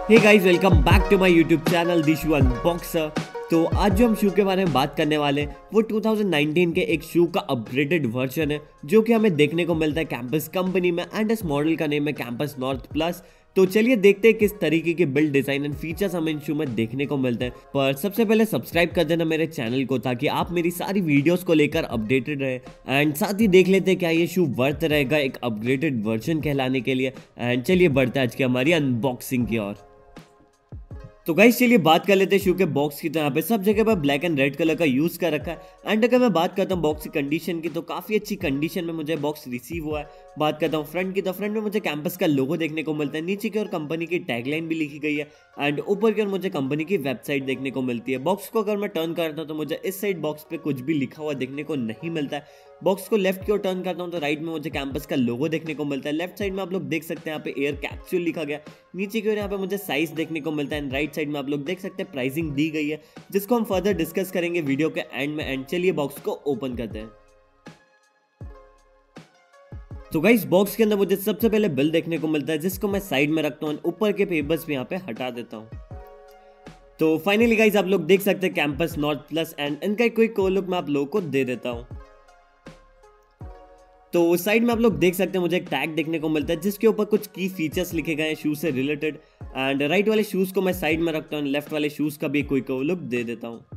Hey guys, welcome back to my YouTube channel Dishu unboxer. तो आज जो हम शू के बारे में बात करने वाले हैं वो 2019 के एक शू का अपग्रेडेड वर्जन है जो कि हमें देखने को मिलता है कैंपस कंपनी में एंड इस मॉडल का नेम है कैंपस नॉर्थ प्लस। तो चलिए देखते हैं किस तरीके के बिल्ड डिजाइन एंड फीचर्स हमें इन शू में देखने को मिलते हैं। पर सबसे पहले सब्सक्राइब कर देना मेरे चैनल को ताकि आप मेरी सारी वीडियोस को लेकर अपडेटेड रहे एंड साथ ही देख लेते हैं क्या ये शू वर्थ रहेगा एक अपग्रेडेड वर्जन कहलाने के लिए। एंड चलिए बढ़ते हैं आज की हमारी अनबॉक्सिंग की ओर। तो गाइस चलिए बात कर लेते हैं शू के बॉक्स की। तो यहाँ पे सब जगह पर ब्लैक एंड रेड कलर का यूज कर रखा है एंड अगर मैं बात करता हूँ बॉक्स की कंडीशन की तो काफी अच्छी कंडीशन में मुझे बॉक्स रिसीव हुआ है। बात करता हूँ फ्रंट की तो फ्रंट में मुझे कैंपस का लोगो देखने को मिलता है, नीचे की ओर कंपनी की टैगलाइन भी लिखी गई है एंड ऊपर की ओर मुझे कंपनी की वेबसाइट देखने को मिलती है। बॉक्स को अगर मैं टर्न करता हूँ तो मुझे इस साइड बॉक्स पे कुछ भी लिखा हुआ देखने को नहीं मिलता है। बॉक्स को लेफ्ट की ओर टर्न करता हूँ तो राइट में मुझे कैंपस का लोगो देखने को मिलता है। लेफ्ट साइड में आप लोग देख सकते हैं यहाँ पे एयर कैप्सूल लिखा गया, नीचे की ओर यहाँ पे मुझे साइज देखने को मिलता है एंड राइट साइड में आप लोग देख सकते हैं प्राइसिंग दी गई है जिसको हम फर्दर डिस्कस करेंगे वीडियो के एंड में। एंड चलिए बॉक्स को ओपन करते हैं। तो गाइस बॉक्स के अंदर मुझे सबसे पहले बिल देखने को मिलता है जिसको मैं साइड में रखता हूँ, ऊपर के पेपर्स भी यहाँ पे हटा देता हूँ। तो फाइनली गाइस आप लोग देख सकते हैं कैंपस नॉर्थ प्लस एंड इनका कोई कोड लुक मैं आप लोगों को दे देता हूँ। तो साइड में आप लोग देख सकते हैं मुझे एक टैग देखने को मिलता है जिसके ऊपर कुछ की फीचर्स लिखे गए हैं शूज से रिलेटेड एंड राइट वाले शूज को मैं साइड में रखता हूँ, लेफ्ट वाले शूज का भी कोई कोड लुक दे देता हूँ।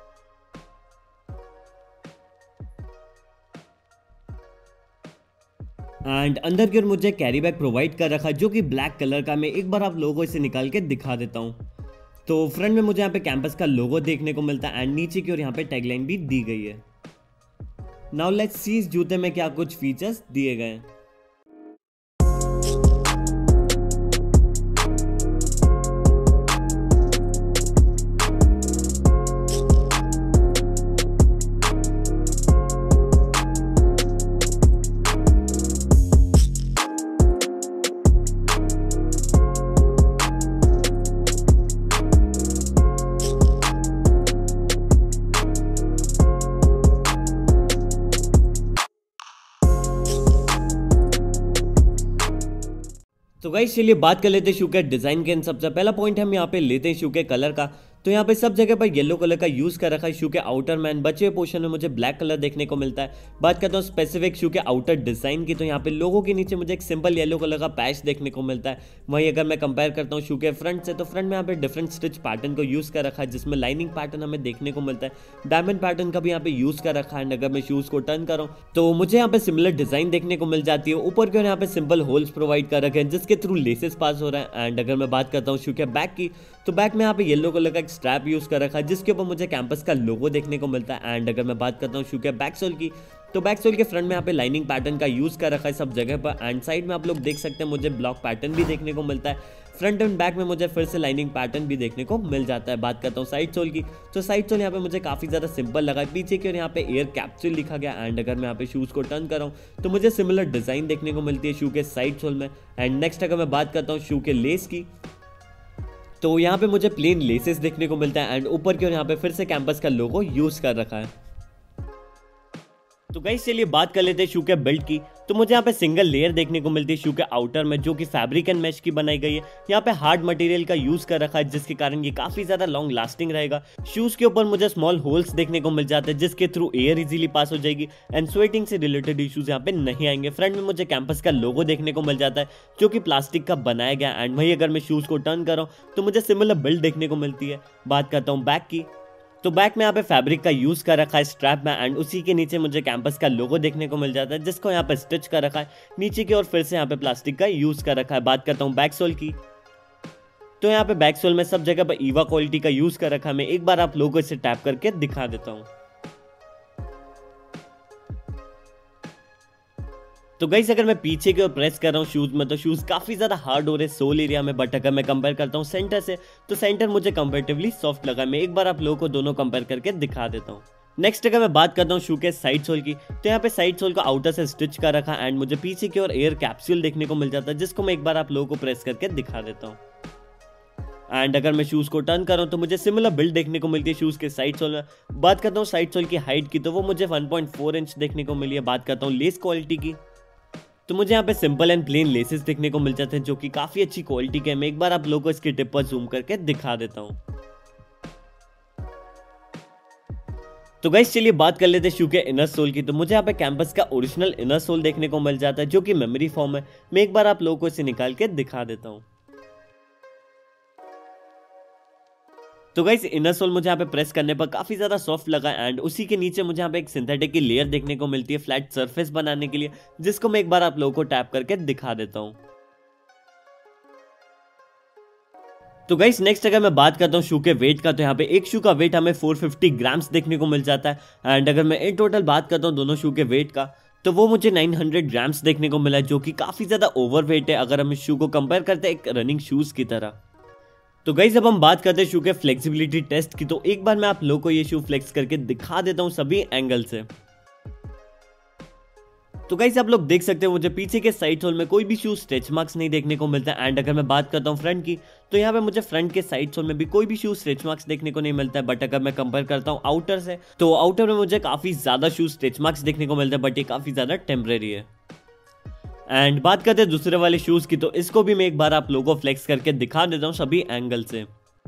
एंड अंदर की ओर मुझे कैरी बैग प्रोवाइड कर रखा है जो कि ब्लैक कलर का। मैं एक बार आप लोगों को इसे निकाल के दिखा देता हूँ। तो फ्रंट में मुझे यहाँ पे कैंपस का लोगो देखने को मिलता है एंड नीचे की ओर यहाँ पे टैगलाइन भी दी गई है। नाउ लेट्स सी इस जूते में क्या कुछ फीचर्स दिए गए हैं। तो गाइस चलिए बात कर लेते हैं शू के डिजाइन के। सबसे पहला पॉइंट हम यहाँ पे लेते हैं शू के कलर का। तो यहाँ पे सब जगह पर येलो कलर का यूज कर रखा है। शू के आउटर मैन बचे हुए पोर्शन में मुझे ब्लैक कलर देखने को मिलता है। बात करता हूँ स्पेसिफिक शू के आउटर डिजाइन की तो यहाँ पे लोगों के नीचे मुझे एक सिंपल येलो कलर का पैच देखने को मिलता है। वहीं अगर मैं कंपेयर करता हूँ शू के फ्रंट से तो फ्रंट में यहाँ पे डिफरेंट स्टिच पैटर्न को यूज कर रखा है जिसमें लाइनिंग पैटर्न हमें देखने को मिलता है, डायमंड पैटर्न का भी यहाँ पे यूज कर रखा है। अगर मैं शूज को टर्न करूँ तो मुझे यहाँ पे सिमिलर डिजाइन देखने को मिल जाती है। ऊपर की ओर यहाँ पे सिंपल होल्स प्रोवाइड कर रखे हैं जिसके थ्रू लेसेस पास हो रहा है। एंड अगर मैं बात करता हूँ शू के बैक की तो बैक में यहाँ पे येलो कलर का एक स्ट्रैप यूज कर रखा है जिसके ऊपर मुझे कैंपस का लोगो देखने को मिलता है। एंड अगर मैं बात करता हूँ शू के बैक सोल की तो बैक सोल के फ्रंट में यहाँ पे लाइनिंग पैटर्न का यूज कर रखा है सब जगह पर एंड साइड में आप लोग देख सकते हैं मुझे ब्लॉक पैटर्न भी देखने को मिलता है। फ्रंट एंड बैक में मुझे फिर से लाइनिंग पैटर्न भी देखने को मिल जाता है। बात करता हूँ साइड सोल की तो साइड सोल यहाँ पे मुझे काफी ज्यादा सिंपल लगा है, पीछे की ओर यहाँ पे एयर कैप्सूल लिखा गया। एंड अगर मैं यहाँ पे शूज को टर्न कर रहा हूँ तो मुझे सिमिलर डिजाइन देखने को मिलती है शू के साइड सोल में। एंड नेक्स्ट अगर मैं बात करता हूँ शू के लेस की तो यहाँ पे मुझे प्लेन लेसेस देखने को मिलता है एंड ऊपर की ओर यहाँ पे फिर से कैंपस का लोगो यूज कर रखा है। तो गाइस चलिए बात कर लेते हैं शू के बेल्ट की। तो मुझे यहाँ पे सिंगल लेयर देखने को मिलती है शू के आउटर में जो कि फैब्रिक एंड मैश की बनाई गई है। यहाँ पे हार्ड मटेरियल का यूज कर रखा है जिसके कारण ये काफी ज्यादा लॉन्ग लास्टिंग रहेगा। शूज के ऊपर मुझे स्मॉल होल्स देखने को मिल जाते हैं जिसके थ्रू एयर इजीली पास हो जाएगी एंड स्वेटिंग से रिलेटेड इश्यूज यहाँ पे नहीं आएंगे। फ्रंट में मुझे कैंपस का लोगो देखने को मिल जाता है जो कि प्लास्टिक का बनाया गया। एंड वही अगर मैं शूज को टर्न कर रहा हूँ तो मुझे सिमिलर बिल्ड देखने को मिलती है। बात करता हूँ बैक की तो बैक में यहाँ पे फैब्रिक का यूज कर रखा है स्ट्रैप में एंड उसी के नीचे मुझे कैंपस का लोगो देखने को मिल जाता है जिसको यहाँ पे स्टिच कर रखा है नीचे की ओर फिर से यहाँ पे प्लास्टिक का यूज कर रखा है। बात करता हूँ बैक सोल की तो यहाँ पे बैक सोल में सब जगह पर ईवा क्वालिटी का यूज कर रखा है। मैं एक बार आप लोगों को इसे टैप करके दिखा देता हूँ। तो गाइस अगर मैं पीछे की ओर प्रेस कर रहा हूँ शूज में तो शूज काफी ज्यादा हार्ड हो रहे सोल एरिया में, बट अगर मैं कंपेयर करता हूँ सेंटर से तो सेंटर मुझे कंपेरेटिवली सॉफ्ट लगा। मैं एक बार आप लोगों को दोनों कंपेयर करके दिखा देता हूँ। नेक्स्ट अगर मैं बात करता हूँ शू के साइड सोल की तो यहाँ पे साइड सोल को आउटर से स्टिच कर रखा एंड मुझे पीछे की ओर एयर कैप्सूल देखने को मिल जाता है जिसको मैं एक बार आप लोगों को प्रेस करके दिखा देता हूँ। एंड अगर मैं शूज को टर्न कर रहा हूँ तो मुझे सिमिलर बिल्ड देखने को मिलती है शूज के साइड सोल में। बात करता हूँ साइड सोल की हाइट की तो वो मुझे 1.4 इंच देखने को मिली है। बात करता हूँ लेस क्वालिटी की तो मुझे यहाँ पे सिंपल एंड प्लेन लेसेस देखने को मिल जाते हैं जो कि काफी अच्छी क्वालिटी के हैं। मैं एक बार आप लोगों को इसके टिप पर जूम करके दिखा देता हूँ। तो गाइस चलिए बात कर लेते हैं शू के इनर सोल की। तो मुझे यहाँ पे कैंपस का ओरिजिनल इनर सोल देखने को मिल जाता है जो कि मेमोरी फॉर्म है। मैं एक बार आप लोगों को इसे निकाल के दिखा देता हूँ। तो गाइस इनर सोल मुझे यहाँ पे प्रेस करने पर काफी ज्यादा सॉफ्ट लगा एंड उसी के नीचे मुझे यहाँ पे एक सिंथेटिक की लेयर देखने को मिलती है फ्लैट सरफेस बनाने के लिए, जिसको मैं एक बार आप लोगों को टैप करके दिखा देता हूँ। तो गाइस नेक्स्ट अगर मैं बात करता हूँ शू के वेट का, तो यहाँ पे एक शू का वेट हमें 450 ग्राम्स देखने को मिल जाता है एंड अगर मैं इन टोटल बात करता हूँ दोनों शू के वेट का, तो वो मुझे 900 ग्राम्स देखने को मिला है जो कि काफी ज्यादा ओवर वेट है अगर हम इस शू को कंपेयर करते हैं एक रनिंग शूज की तरह। तो गाइस अब हम बात करते हैं शू के फ्लेक्सिबिलिटी टेस्ट की। तो एक बार मैं आप लोगों को ये शू फ्लेक्स करके दिखा देता हूँ सभी एंगल से। तो गाइस आप लोग देख सकते हैं मुझे पीछे के साइड सोल में कोई भी शू स्ट्रेच मार्क्स नहीं देखने को मिलता है एंड अगर मैं बात करता हूँ फ्रंट की, तो यहाँ पे मुझे फ्रंट के साइड सोल में भी कोई भी शू स्ट्रेच मार्क्स देखने को नहीं मिलता है। बट अगर मैं कंपेयर करता हूँ आउटर से, तो आउटर में मुझे काफी ज्यादा शू स्ट्रेच मार्क्स देखने को मिलता है, बट ये काफी ज्यादा टेम्परेरी है। एंड बात करते हैं दूसरे वाले शूज की, तो इसको भी मैं एक बार आप लोगों को फ्लेक्स करके दिखा देता हूँ सभी एंगल से।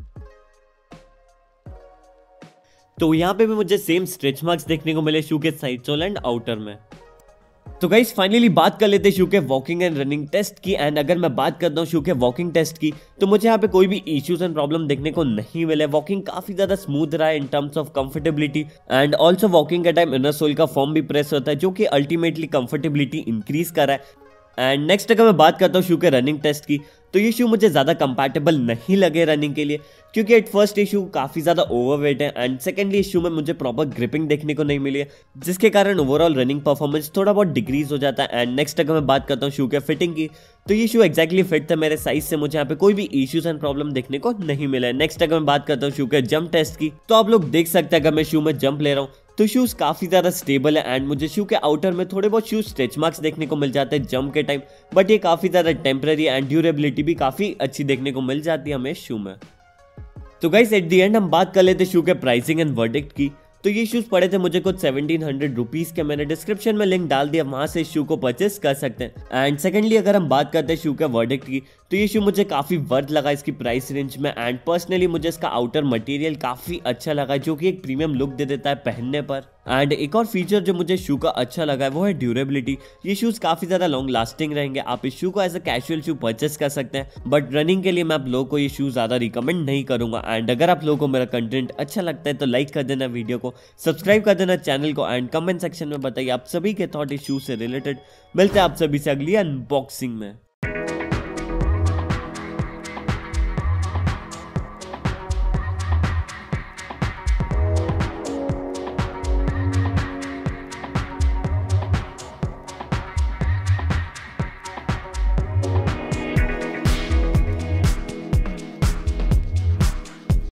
तो यहाँ पे भी मुझे सेम स्ट्रेच मार्क्स देखने को मिले शू के साइड सोल एंड आउटर में। तो गाइस फाइनली बात कर लेते हैं शू के वॉकिंग एंड रनिंग टेस्ट की एंड अगर मैं बात करता हूँ शू के वॉकिंग टेस्ट की, तो मुझे यहाँ पे कोई भी इश्यूज एंड प्रॉब्लम देखने को नहीं मिले। वॉकिंग काफी ज्यादा स्मूथ रहा है in terms of comfortability and also walking के टाइम इनर सोल का फॉर्म भी प्रेस होता है जो कि अल्टीमेटली कंफर्टेबिलिटी इंक्रीज कर रहा है। एंड नेक्स्ट अगर मैं बात करता हूँ शू के रनिंग टेस्ट की, तो ये शू मुझे ज़्यादा कंपैटिबल नहीं लगे रनिंग के लिए, क्योंकि एट फर्स्ट ये शू काफ़ी ज़्यादा ओवरवेट है एंड सेकेंडली इस शू में मुझे प्रॉपर ग्रिपिंग देखने को नहीं मिली है, जिसके कारण ओवरऑल रनिंग परफॉर्मेंस थोड़ा बहुत डिक्रीज हो जाता है। एंड नेक्स्ट अगर मैं बात करता हूँ शू के फिटिंग की, तो ये शू एक्जैक्टली फिट था मेरे साइज से, मुझे यहाँ पे कोई भी इश्यूज एंड प्रॉब्लम देखने को नहीं मिला है। नेक्स्ट अगर मैं बात करता हूँ शू के जंप टेस्ट की, तो आप लोग देख सकते हैं अगर मैं शू में जंप ले रहा हूँ तो शूज काफी ज्यादा स्टेबल है एंड मुझे शू के आउटर में थोड़े बहुत शूज स्ट्रेच मार्क्स देखने को मिल जाते हैं जंप के टाइम, बट ये काफी ज्यादा टेम्पररी एंड ड्यूरेबिलिटी भी काफी अच्छी देखने को मिल जाती है हमें शू में। तो गाइस एट दी एंड हम बात कर लेते हैं शू के प्राइसिंग एंड वर्डिक्ट की। तो ये शूज पड़े थे मुझे कुछ 1700 रुपीज के, मैंने डिस्क्रिप्शन में लिंक डाल दिया, वहां से इस शू को परचेस कर सकते हैं। एंड सेकेंडली अगर हम बात करते हैं शू के वर्डिक्ट की, तो ये शू मुझे काफी वर्थ लगा इसकी प्राइस रेंज में एंड पर्सनली मुझे इसका आउटर मटेरियल काफी अच्छा लगा जो कि एक प्रीमियम लुक दे देता है पहनने पर। एंड एक और फीचर जो मुझे शू का अच्छा लगा है वो है ड्यूरेबिलिटी। ये शूज काफी ज्यादा लॉन्ग लास्टिंग रहेंगे, आप इस शू को as a casual shoe purchase कर सकते हैं, बट रनिंग के लिए मैं आप लोगों को ये शू ज्यादा रिकमेंड नहीं करूंगा। एंड अगर आप लोगों को मेरा कंटेंट अच्छा लगता है तो लाइक कर देना वीडियो को, सब्सक्राइब कर देना चैनल को एंड कमेंट सेक्शन में बताइए आप सभी के थॉट इस शू से रिलेटेड। मिलते हैं आप सभी से अगली अनबॉक्सिंग में।